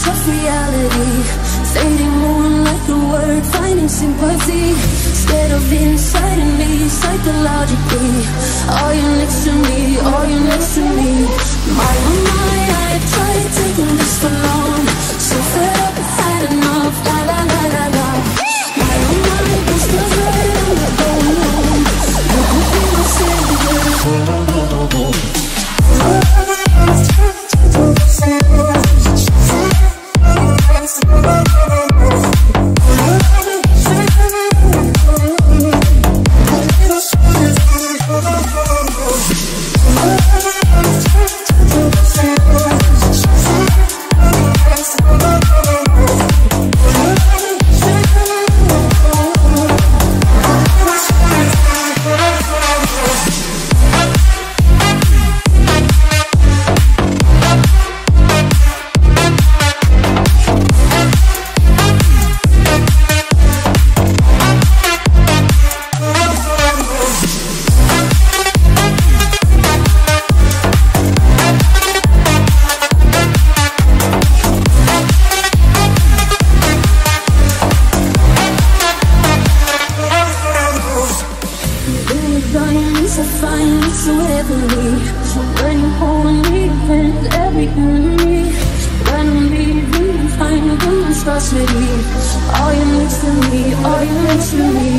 visions of reality, fading moonlight, the word finding sympathy. Scared of inside me, psychologically. Are you next to me? Are you next to me? My oh my, I tried taking this for long. So fed up, I've had enough. La la la la la. My oh my, this feels right, I'm not going home. You could be my saviour. So heavenly, when you hold me, defend every enemy. When I'm leaving behind, the monstrosity. Are you next to me? Are you next to me?